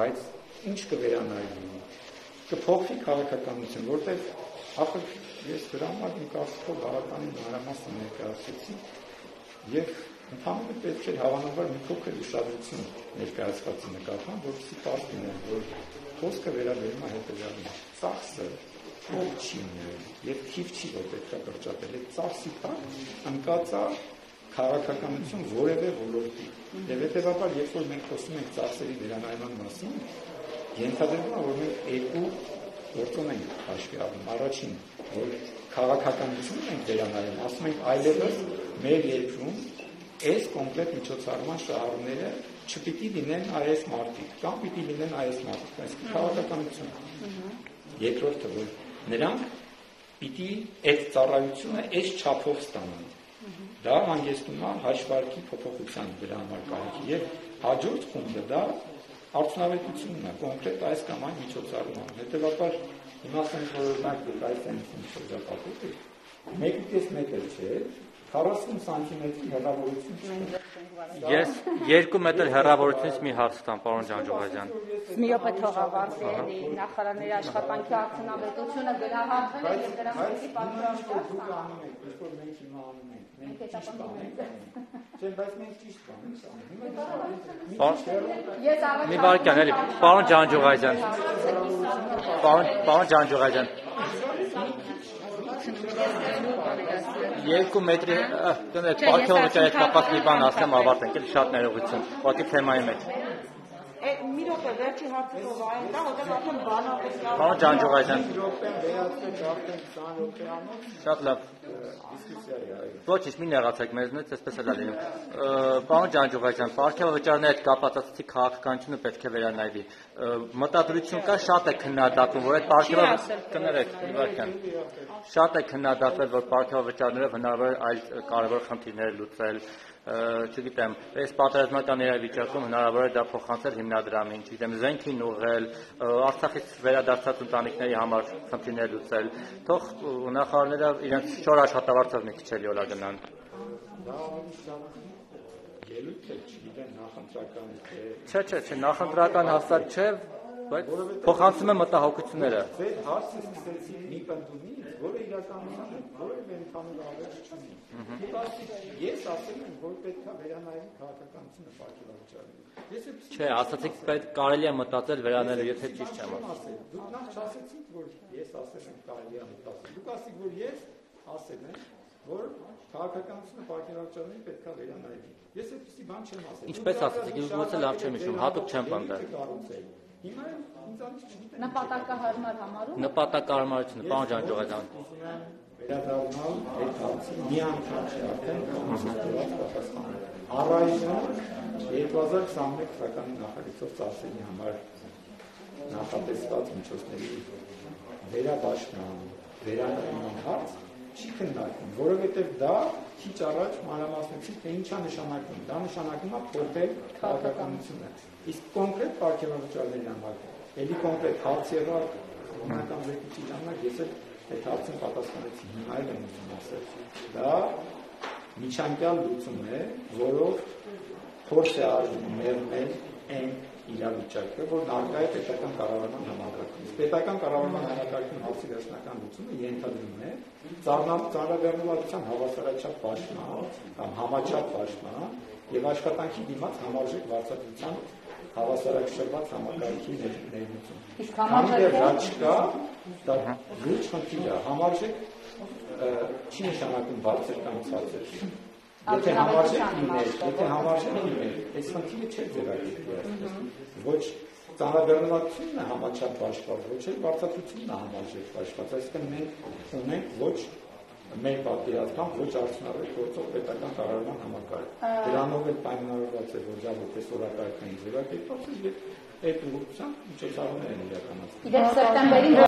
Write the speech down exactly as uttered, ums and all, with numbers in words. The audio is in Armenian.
բայց ինչ կվերանայվի, կփոխվի քաղաքականություն, որտեղ ախր ես դրա համար իմ կարծիքով բավականին մանրամասն ներկայացրեցի եւ ընդհանուր պետք է հավանաբար մի փոքր ուշադրություն ներկայացվածի նկատմամբ, որպեսզի պարզ լինի, որ խոսքը վերաբերում է հետեւյալին. ծախսը ով չի ունել եւ թիվ չի որ պետք է կրճատել, այդ ծախսի տակ ընկած է քաղաքականություն որևէ ոլորտի։ Եվ հետեւաբար, երբ որ մենք խոսում ենք ծախսերի վերանայման մասին, ենթադրվում է, որ մենք երկու գործոն ենք հաշվի առնում։ Առաջին, որ քաղաքականությունն ենք վերանայում, ասում ենք այլևս մեր երկրում այս կոնկրետ միջոցառման շահառուները չպիտի լինեն այս մարդիկ, կամ պիտի լինեն այս մարդիկ, այսինքն քաղաքականություն։ Երկրորդը, որ նրանք պիտի այդ ծառայությունը այս չափով ստանան։ Դա հանգեցնում է հաշվարկի փոփոխության դրա համար կարիքի եւ հաջորդ խումբը դա արդյունավետությունն է կոնկրետ այս կամ այն միջոցառման։ Հետևաբար հիմա ասենք որ օրինակ այս այնքան շրջապատում է մեկ կես մետր չէ քառասուն սանտիմետրի հեռավորություն չէ։ Ես երկու մետր հեռավորությունից մի հարց տամ, պարոն Ջանջուղազյան։ Մի րոպե թող ավարտի էլի նախարարների աշխատանքի արդյունավետությունը գնահատվել է եւ դրա մասի պատասխան։ Մի վարքյան էլի, պարոն Ջանջուղազյան։ Պարոն Ջանջուղազյան։ Երկու մետրի պարքեով վճար հետ կապած մի բան ասեմ ավարտենք, էլ շատ ներողություն, ուղղակի թեմայի մեջ։ Մի րոպե վերջի հարցերով այն կա, որտեղ արդեն բանը պետք է Պարոն Ջանջուղազյան։ Շատ լավ։ Ոչինչ, մի նեղացեք մեզնից, այսպես էլ է լինում։ Պարոն Ջանջուղազյան, պարքեով վճարների հետ կապած ասացի քաղաքականությունը պետք է վերանայվի։ Մտադրություն կա, շատ է քննադատվում, որ այդ պարքեով կներեք, մի վարքյան։ Շատ է քննադատվել, որ պարքեով վճարներով հնարավոր այլ կարևոր խնդիրներ լուծել, չգիտեմ, այս պատերազմական իրավիճակում հնարավոր է դա փոխանցել հիմնադրամին, չգիտեմ, զենքին ուղղել, Արցախից վերադարձած ընտանիքների համար խնդիրներ լուծել, թող նախարարները իրենց շոր աշխատավարձով մի քիչ էլի օլա գնան։ Ելույթ է, չգիտեմ, նախընտրական է։ Չէ, չէ, չէ, նախընտրական հաստատ չէ, բայց փոխանցում է մտահոգությունները։ Ձեր հարցը սկսեցի մի պնդումից, որը իրականության որևէ ընդհանուր ավերջ չունի։ Ես ասել եմ, որ պետք է վերանայվի քաղաքականությունը պարգևավճարի։ Չէ, ասացիք պետք կարելի է մտածել վերանայելու, եթե ճիշտ չեմ ասել։ Դուք նախ չասեցիք, որ ես ասել եմ կարելի է մտածել։ Դուք ասիք, որ ես ասել եմ, որ քաղաքականությունը պարգևավճարին պետք է վերանայվի։ Ես այդպիսի բան չեմ ասել։ Ինչպես ասացիք, դուք ոնց լավ չեմ հիշում, հատուկ չեմ պնդել։ Հիմա ինձանից չգիտեմ։ Նպատակահարմար համարում։ Նպատակահարմարությունը, պարոն Ջանջուղազյան։ Վերադառնալ այդ հարցի մի անգամ չի արդեն համապատասխանել պատասխանը։ Առայժմ երկու հազար քսաներեք թվականի նախագծով ծախսերի համար նախատեսված միջոցների վերադաշնան, վերանայման հարց չի քննարկվում, որովհետև դա քիչ առաջ մանրամասնեցի, թե ինչ է նշանակում։ Դա նշանակում է փոխել քաղաքականությունը։ Իսկ կոնկրետ պարգևավճարների համար, էլի կոնկրետ հարց եղավ օրինական զեկույցի ժամանակ, ես էլ այդ հարցին պատասխանեցի, հիմա էլ եմ ուզում ասել։ Դա միջանկյալ լուծում է, որով փորձ է արվում մերնել այն իրավիճակը, որ ներկա է պետական կառավարման համակարգում։ Պետական կառավարման համակարգում հարցի վերջնական լուծումը ենթադրում է ծանրաբեռնվածության հավասարաչափ պաշտպան կամ համաչափ պաշտպան եւ աշխատանքի դիմաց համարժեք վարձատրության հավասարակշռված համակարգի ներմուծում։ Իսկ համարժեք դա չկա, դա լուրջ խնդիր է, համարժեք չի նշանակում բարձր կամ ցածր։ Եթե համարժեք լիներ, եթե համարժեք լիներ, այս խնդիրը չէր ձևակերպվել։ Ոչ ծանրաբեռնվածությունն է համաչափ պաշտպան, ոչ էլ վարձատրությունն է համարժեք պաշտպան, այսինքն մենք ունենք ոչ մեր պատկերացմամբ ոչ արդյունավետ գործող պետական կառավարման համակարգ։ Դրանով էլ պայմանավորված է, որ դա որպես օրակարգային ձևակերպված է եւ այդ ուղղությամբ միջոցառումներ են իրականացվում։ Իդեպ սեպտեմբերին